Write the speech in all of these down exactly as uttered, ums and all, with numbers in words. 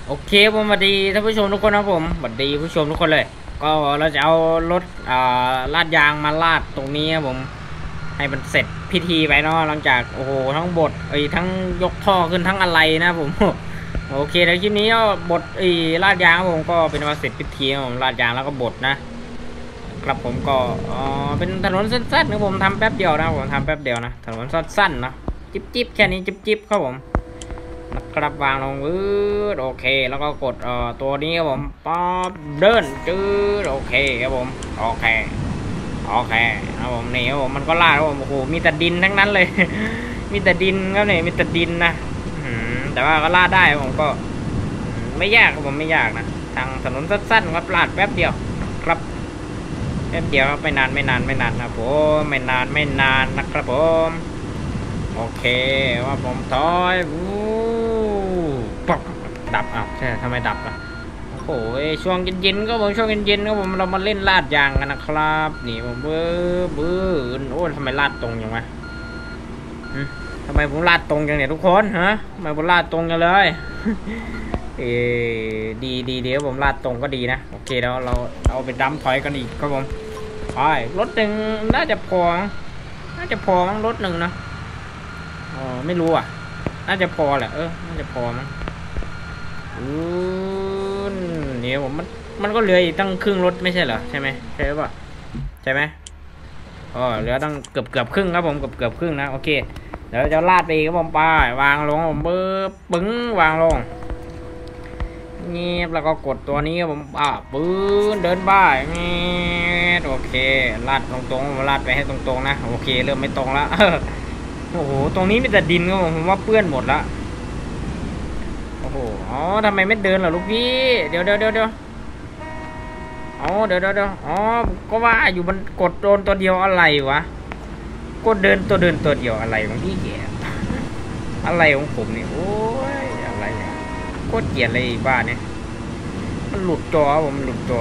โอเคผมสวัสดีท่านผู้ชมทุกคนนะผมสวัสดีผู้ชมทุกคนเลยก็เราจะเอารถอ่าลาดยางมาลาดตรงนี้ครับผมให้มันเสร็จพิธีไปเนาะหลังจากโอ้โหทั้งบดไอ้ทั้งยกท่อขึ้นทั้งอะไรนะผมโอเคในคลิปนี้ก็บดไอ้ลาดยางผมก็เป็นว่าเสร็จพิธีผมลาดยางแล้วก็บดนะครับผมก็อ๋อเป็นถนนสั้นๆนะผมทำแป๊บเดียวนะผมทำแป๊บเดียวนะถนนสั้นๆนะจิ๊บๆแค่นี้จิ๊บๆครับผมนะครับวางลงปื๊ดโอเคแล้วก็กดเอ่อตัวนี้ครับผมป๊อปเดินจืดโอเคครับผมโอเคโอเคครับผมนี่ครับผมมันก็ลาดครับผมโอ้โหมีแต่ดินทั้งนั้นเลย มีแต่ดินครับเนี่ยมีแต่ดินนะแต่ว่าก็ลาดได้ผมก็ไม่ยากครับผมไม่ยากนะทางถนนสั้นๆครับลาดแป๊บเดียวครับแป๊บเดียวไม่นานไม่นานไม่นานนะผมไม่นานไม่นานนะครับผมโอเคว่าผมถอยวู้ปักดับอ้าวใช่ทำไมดับอ่ะโอ้โหช่วงเย็นๆก็ผมช่วงเย็นๆก็ผมเรามาเล่นลาดยางกันนะครับนี่ผมเบื้อเบื้อโอ้ทำไมลาดตรงอย่างวะทำไมผมลาดตรงอย่างเนี่ยทุกคนฮะทำไมผมลาดตรงกันเลยเออดีดีเดี๋ยวผมลาดตรงก็ดีนะโอเคแล้วเราเอาไปดั้มถอยกันอีกครับผมไปรถหนึ่งน่าจะพอน่าจะพอมั้งรถหนึ่งนะอ๋อไม่รู้อ่ะน่าจะพอแหละเออน่าจะพอมั้งอือเนี่ยผมมันมันก็เหลืออีกตั้งครึ่งรถไม่ใช่เหรอใช่ไหมใช่ป่ะใช่ไหมอ๋อเหลือตั้งเกือบเกือบครึ่งครับผมเกือบเกือบครึ่งนะโอเคเดี๋ยวจะลาดไปครับผมไปวางลงผมเบิ้บปึ้งวางลงเงียบแล้วก็กดตัวนี้ครับผมอ่าปื้นเดินบ้าเงียบโอเคลาดตรงๆลาดไปให้ตรงๆนะโอเคเริ่มไม่ตรงแล้วโอ้โหตรงนี้มีแต่ดินครับผมผมว่าเปื้อนหมดละโอ้โหอ๋อทำไมไม่เดินล่ะลูกพี่เดี๋ยวเดี๋ยวเดี๋ยวเดี๋ยวอ๋อเดี๋ยวเดี๋ยวเดี๋ยวอ๋อก็ว่าอยู่มันกดโดนตัวเดียวอะไรวะกดเดินตัวเดินตัวเดียวอะไรของพี่แกอะไรของผมนี่โอ้ยอะไรเนี่ยโคตรเกลียดเลยบ้านเนี่ยมันหลุดจอผมหลุดจอ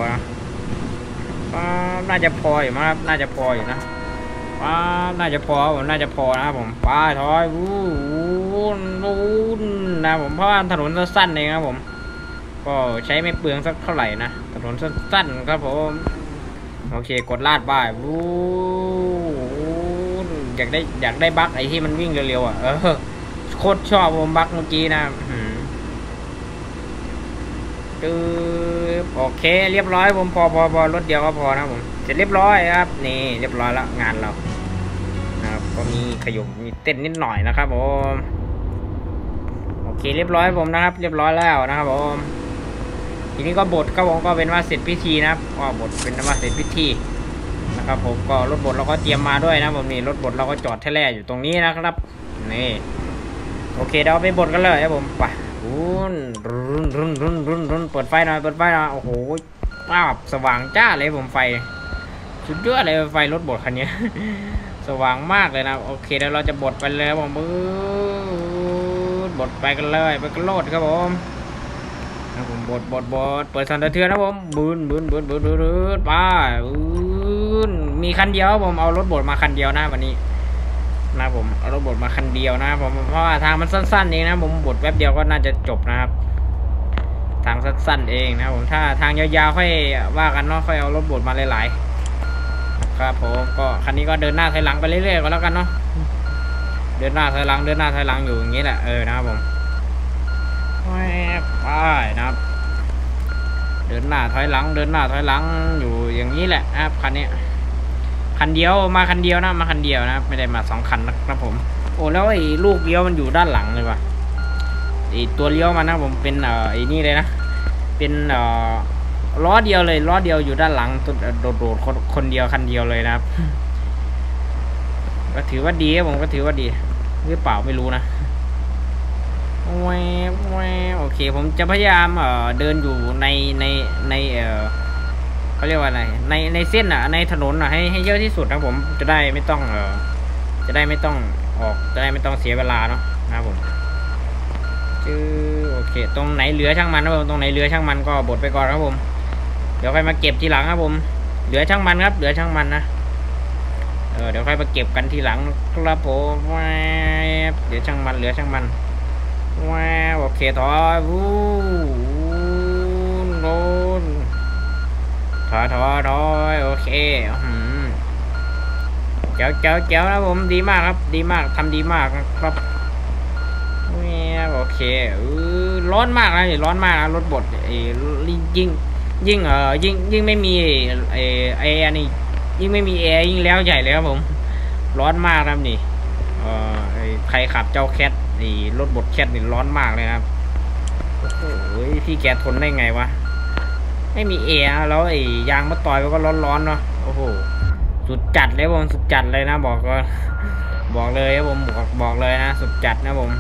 น่าจะพออยู่มั้งน่าจะพออยู่นะป้าน่าจะพอผมน่าจะพอนะครับผมป้าถอยวู้วู้นะผมเพราะว่าถนนสั้นๆเองครับผมก็ใช้ไม่เปลืองสักเท่าไหร่นะถนนสั้นๆครับผมโอเคกดลาดบ้ายวู้อยากได้อยากได้บั๊กไอ้ที่มันวิ่งเร็วๆอ่ะเออโคตรชอบผมบั๊กเมื่อกี้นะตือโอเคเรียบร้อยผมพอพอพอรถเดียวก็พอนะผมเสร็จเรียบร้อยครับนี่เรียบร้อยแล้วงานเรานะครับก็มีขยุมมีเต้นนิดหน่อยนะครับผมโอเคเรียบร้อยผมนะครับเรียบร้อยแล้วนะครับผมทีนี้ก็บทก็ผมก็เป็นว่าเสร็จพิธีนะครับก็บทเป็นว่าเสร็จพิธีนะครับผมก็รถบดเราก็เตรียมมาด้วยนะผมนี่รถบดเราก็จอดแท้ๆอยู่ตรงนี้นะครับนี่โอเคเดี๋ยวไปบดกันเลยครับผมไปรุ่นรุ่นรุ่นรุ่นรุ่นรุ่นเปิดไฟหน่อยเปิดไฟหน่อยโอ้โหภาพสว่างจ้าเลยผมไฟสุดยอดเลยไฟรถบดคันนี้สว่างมากเลยนะโอเคเดี๋ยวเราจะบดไปเลยผมบื้อบดไปกันเลยไปกันโลดครับผมนะผมบดบดบดเปิดสันตะเทือนนะผมบืนบืนบืนบืนบืนไปบืนมีคันเดียวผมเอารถบดมาคันเดียวนะวันนี้นะผมเอารถบดมาคันเดียวนะผมเพราะว่าทางมันสั้นๆเองนะผมบดแป๊บเดียวก็น่าจะจบนะครับทางสั้นๆเองนะผมถ้าทางยาวๆค่อยว่ากันเนาะค่อยเอารถบดมาหลายๆครับผมก็คันนี้ก็เดินหน้าถอยหลังไปเรื่อยๆก็แล้วกันเนาะเดินหน้าถอยหลังเดินหน้าถอยหลังอยู่อย่างนี้แหละเออนะครับผมไปนะครับเดินหน้าถอยหลังเดินหน้าถอยหลังอยู่อย่างนี้แหละนะครับคันนี้คันเดียวมาคันเดียวนะมาคันเดียวนะไม่ได้มาสองคันนะครับผมโอ้แล้วไอ้ลูกเลี้ยวมันอยู่ด้านหลังเลยว่ะไอ้ตัวเลี้ยวมันนะผมเป็นเอ่อไอ้นี่เลยนะเป็นเอ่อล้อเดียวเลยล้อเดียวอยู่ด้านหลังตัวโดดโดดคนคนเดียวคันเดียวเลยนะครับก็ถือว่าดีผมก็ถือว่าดีหรือเปล่าไม่รู้นะแววแววโอเคผมจะพยายามเอ่อเดินอยู่ในในในเอ่อเขาเรียกว่าอะไรในในเส้นอ่ะในถนนอ่ะให้ให้เยอะที่สุดนะผมจะได้ไม่ต้องเอ่อจะได้ไม่ต้องออกจะได้ไม่ต้องเสียเวลาเนาะนะครับผมชื่อโอเคตรงไหนเหลือช่างมันนะผมตรงไหนเหลือช่างมันก็บดไปก่อนครับผมเดี๋ยวค่อยมาเก็บทีหลังครับผมเหลือช่างมันครับเหลือช่างมันนะเออเดี๋ยวค่อยมาเก็บกันทีหลังครับผมเดี๋ยวช่างมันเหลือช่างมันว้าวโอเคถอยวู้อถอยถอยโอเคเจ๋วเจ๋วเจ๋วนะผมดีมากครับดีมากทำดีมากนะครับโอเคเออร้อนมากนะนี่ร้อนมากนะรถบดไอ้ยิ่งยิ่งเออยิ่งยิ่งไม่มีไอ้ไอ้อันนี้ยิ่งไม่มีแอร์ยิ่งแล้วใหญ่เลยครับผมร้อนมากครับนี่เออไอ้ใครขับเจ้าแคทไอ้รถบดแคทนี่ร้อนมากเลยครับโอ้โหพี่แกทนได้ไงวะไม่มีแอร์แล้วไอ้ยางมาต่อยมันก็ร้อนๆเนาะโอ้โหสุดจัดเลยผมสุดจัดเลยนะบอกก็บอกเลยครับผมบอกบอกเลยนะสุดจัดนะผม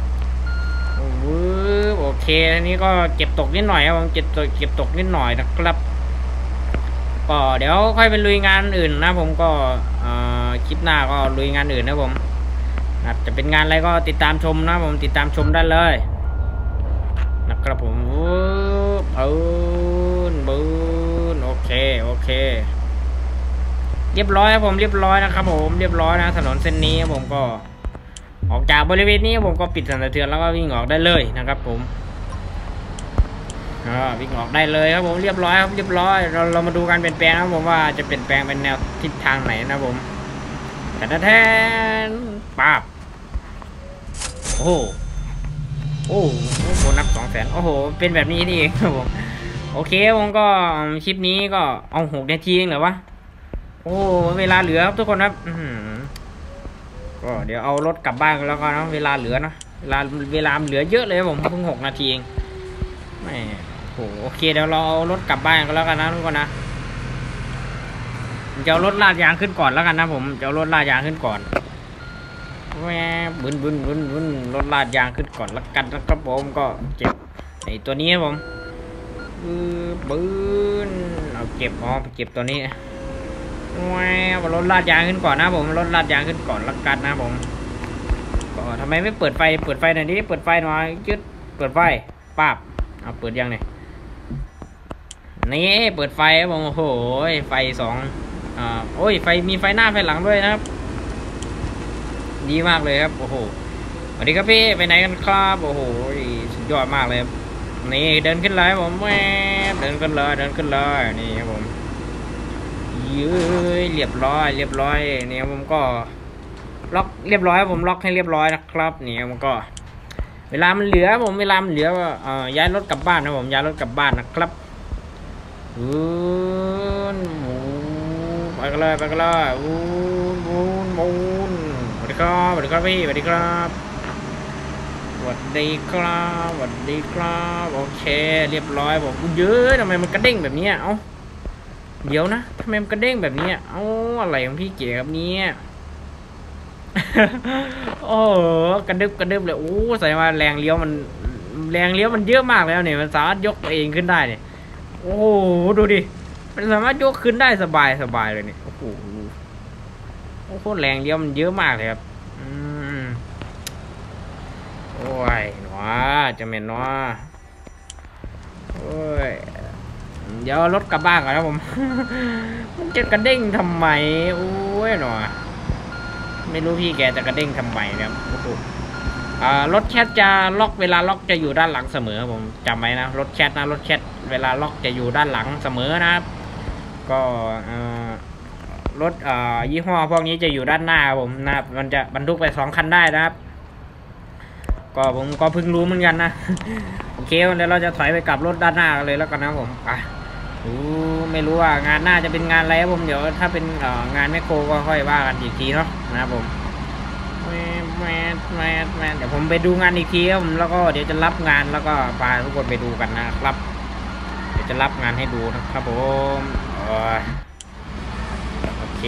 โอเคทีนี้ก็เก็บตกนิดหน่อยครับผมเก็บตกเก็บตกนิดหน่อยนะครับก็เดี๋ยวค่อยไปลุยงานอื่นนะผมก็คลิปหน้าก็ลุยงานอื่นนะผมจะเป็นงานอะไรก็ติดตามชมนะผมติดตามชมได้เลยนะครับผมบูนบูนโอเคโอเคเรียบร้อยครับผมเรียบร้อยนะครับผมเรียบร้อยนะถนนเส้นนี้ผมก็ออกจากบริเวณนี้ผมก็ปิดสั่นสะเทือนแล้วก็วิ่งออกได้เลยนะครับผมวิ่งออกได้เลยครับผมเรียบร้อยครับเรียบร้อยเราเรามาดูการเปลี่ยนแปลงนะผมว่าจะเปลี่ยนแปลงเป็นแนวทิศทางไหนนะผมแต่แท้ป๊าบโอ้โอ้โหนับสองแสนโอ้โหเป็นแบบนี้นี่เองครับผมโอเคผมก็คลิปนี้ก็เอาหกนาทีเองเหรอวะโอ้เวลาเหลือครับทุกคนครับก็เดี๋ยวเอารถกลับบ้านกันแล้วกันนะเวลาเหลือนะเวลาเวลาเหลือเยอะเลยผมเพิ่งหกนาทีเองไม่โอเคเดี๋ยวเราเอารถกลับบ้านกันแล้วกันนะทุกคนนะจะเอารถลาดยางขึ้นก่อนแล้วกันนะผมจะเอารถลาดยางขึ้นก่อนแหวบึนบึนบึนบึนรถลาดยางขึ้นก่อนแล้วกันนะครับผมก็เก็บไอ้ตัวนี้ผมบึนเอาเก็บอ๋อเก็บตัวนี้แหวรถลาดยางขึ้นก่อนนะผมรถลาดยางขึ้นก่อนแล้วกันนะผมก็ทำไมไม่เปิดไฟเปิดไฟหน่อยดิเปิดไฟหน่อยยึดเปิดไฟป้าบเอาเปิดยังเนี่ยนี่เปิดไฟครับผมโอ้โหไฟสองอ่าโอ้ยไฟมีไฟหน้าไฟหลังด้วยนะครับดีมากเลยครับโอ้โหสวัสดีครับพี่ไปไหนกันครับโอ้โหสุดยอดมากเลยนี่เดินขึ้นเลยผมแม่เดินขึ้นเลยเดินขึ้นเลยนี่ครับผมยื้อเรียบร้อยเรียบร้อยเนี่ยผมก็ล็อกเรียบร้อยผมล็อกให้เรียบร้อยนะครับนี่ผมก็เวลามันเหลือผมเวลามันเหลือว่าย้ายรถกลับบ้านนะผมย้ายรถกลับบ้านนะครับวูนวูนไปกันเลยไปกันเลยวูนวูนวูนสวัสดีครับสวัสดีครับพี่สวัสดีครับสวัสดีครับสวัสดีครับโอเคเรียบร้อยผมเยอะทำไมมันกระเด้งแบบนี้เอ้าเดี๋ยวนะทำไมมันกระเด้งแบบนี้เอ้าอะไรของพี่เก๋ครับเนี่ยโอ้กระดึบกระดึบเลยโอ้ใส่มาแรงเลี้ยวมันแรงเลี้ยวมันเยอะมากแล้วเนี่ยมันสามารถยกตัวเองขึ้นได้เนี่ยโอ้โหดูดิมันสามารถยกขึ้นได้สบายสบายเลยเนี่ยโอ้โหโอ้โหแรงเลี้ยวมันเยอะมากเลยครับอืมโอ้ยหนอจะเป็นหนอโอ้ยเดี๋ยวรถกลับบ้านก่อนนะผมมันจะกระเด้งทำไมโอ้ยหนอไม่รู้พี่แกจะกระเด้งทำไมเนี่ยโอ้โหรถแคทจะล็อกเวลาล็อกจะอยู่ด้านหลังเสมอผมจำไว้นะรถแคทนะรถแคทเวลาล็อกจะอยู่ด้านหลังเสมอนะครับก็รถยี่ห้อพวกนี้จะอยู่ด้านหน้าผมนะมันจะบรรทุกไปสองคันได้นะครับก็ผมก็เพิ่งรู้เหมือนกันนะโอเคเดี๋ยวเราจะถอยไปกลับรถด้านหน้าเลยแล้วกันนะผมอ่ะไม่รู้ว่างานหน้าจะเป็นงานอะไรผมเดี๋ยวถ้าเป็นงานแมคโครก็ค่อยว่ากันอีกทีเนาะนะครับผมแม่แม่แม่แม่เดี๋ยวผมไปดูงานอีกทีครับผมแล้วก็เดี๋ยวจะรับงานแล้วก็พาทุกคนไปดูกันนะครับเดี๋ยวจะรับงานให้ดูนะครับผมโอเค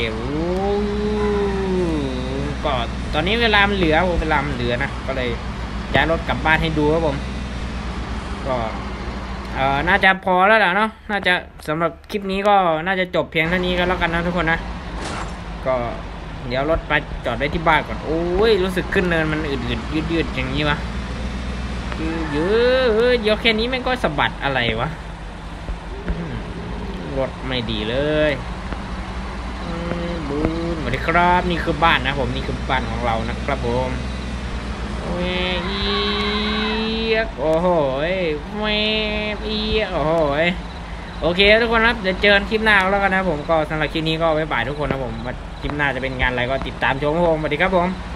ก็ตอนนี้เวลามันเหลือเวลามันเหลือนะก็เลยย้ายรถกลับบ้านให้ดูครับผมก็เอ่อน่าจะพอแล้วแหละเนาะน่าจะสำหรับคลิปนี้ก็น่าจะจบเพียงเท่านี้ก็แล้วกันนะทุกคนนะก็เดี๋ยวรถไปจอดไว้ที่บ้านก่อนโอ้ยรู้สึกขึ้นเนินมันอืดๆยืดๆอย่างนี้วะเยอะเดี๋ยวแค่นี้มันก็สะบัดอะไรวะรถไม่ดีเลยบูนสวัสดีครับนี่คือบ้านนะผมนี่คือบ้านของเรานะครับผมโอ้ยโอ้โหแม่เอียโอ้โหโอเคทุกคนครับเดี๋ยวเจอกันคลิปหน้าแล้วกันนะผมก็สำหรับคลิปนี้ก็บ๊ายบายทุกคนนะผมว่าคลิปหน้าจะเป็นงานอะไรก็ติดตามชมครับผมสวัสดีครับผม